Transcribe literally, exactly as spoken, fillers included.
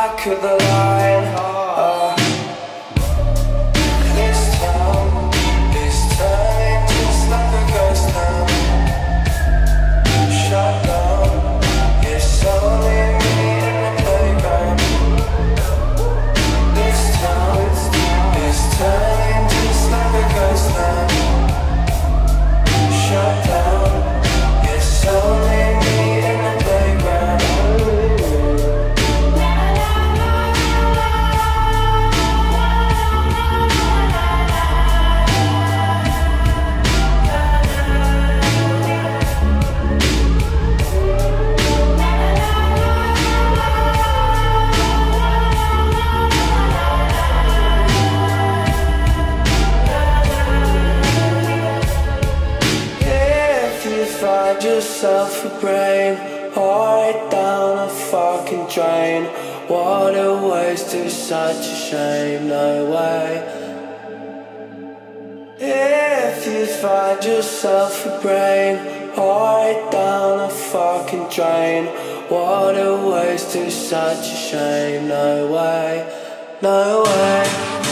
back of the line. uh, This town is turning just like a ghost town. Shut down, it's only me in the playground. This town is turning just like a ghost town. Shut down, it's only me in the playground. If you find yourself a brain, right down a fucking drain. What a waste, it's such a shame, no way. If you find yourself a brain, right down a fucking drain. What a waste, it's such a shame, no way, no way.